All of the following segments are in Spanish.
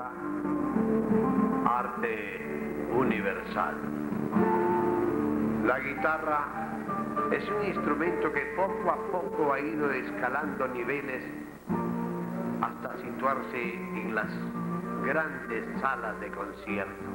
música, arte universal. La guitarra es un instrumento que poco a poco ha ido escalando niveles hasta situarse en las grandes salas de concierto.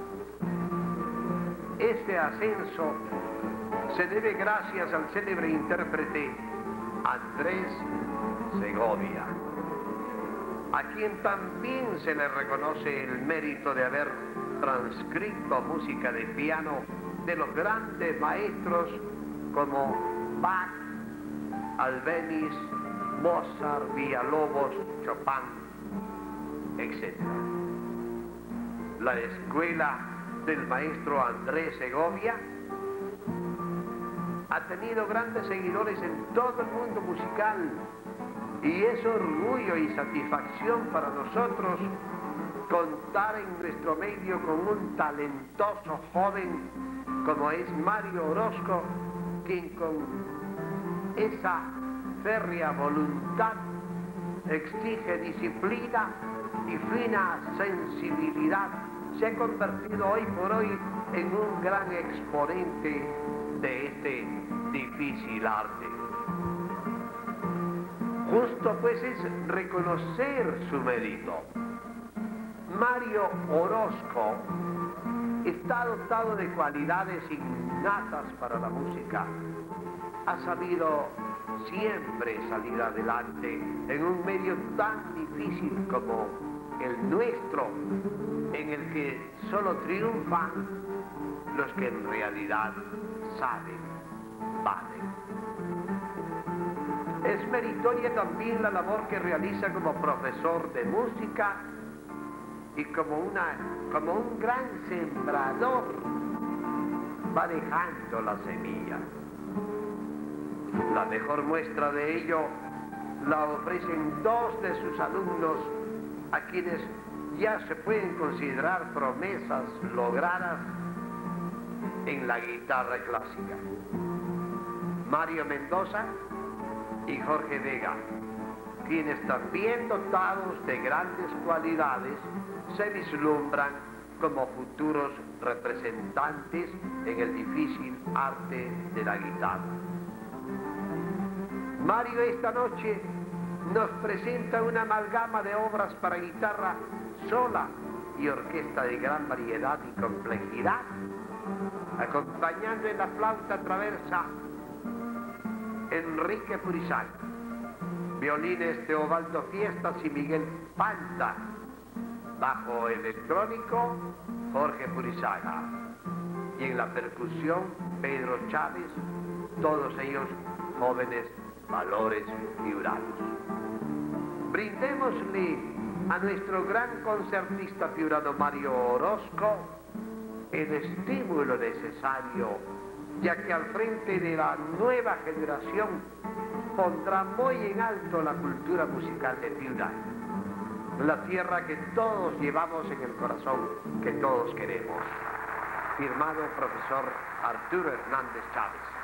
Este ascenso se debe gracias al célebre intérprete Andrés Segovia, a quien también se le reconoce el mérito de haber transcrito música de piano de los grandes maestros como Bach, Albéniz, Mozart, Villalobos, Chopin, etc. La escuela del maestro Andrés Segovia ha tenido grandes seguidores en todo el mundo musical y es orgullo y satisfacción para nosotros contar en nuestro medio con un talentoso joven como es Mario Orozco, quien con esa férrea voluntad exige disciplina y fina sensibilidad. Se ha convertido hoy por hoy en un gran exponente de este difícil arte. Justo pues es reconocer su mérito. Mario Orozco está dotado de cualidades innatas para la música. Ha sabido siempre salir adelante en un medio tan difícil como el nuestro, en el que solo triunfan los que en realidad saben, valen. Es meritoria también la labor que realiza como profesor de música y como un gran sembrador va dejando la semilla. La mejor muestra de ello la ofrecen dos de sus alumnos, a quienes ya se pueden considerar promesas logradas en la guitarra clásica: Mario Mendoza y Jorge Vega, quienes también dotados de grandes cualidades se vislumbran como futuros representantes en el difícil arte de la guitarra. Mario esta noche nos presenta una amalgama de obras para guitarra sola y orquesta de gran variedad y complejidad, acompañando en la flauta traversa Enrique Purizaga, violines Teobaldo Fiestas y Miguel Panta, bajo electrónico Jorge Purizaga, y en la percusión Pedro Chávez, todos ellos jóvenes valores piuranos. Brindémosle a nuestro gran concertista piurano Mario Orozco el estímulo necesario, ya que al frente de la nueva generación pondrá muy en alto la cultura musical de Piura, la tierra que todos llevamos en el corazón, que todos queremos. Firmado profesor Arturo Hernández Chávez.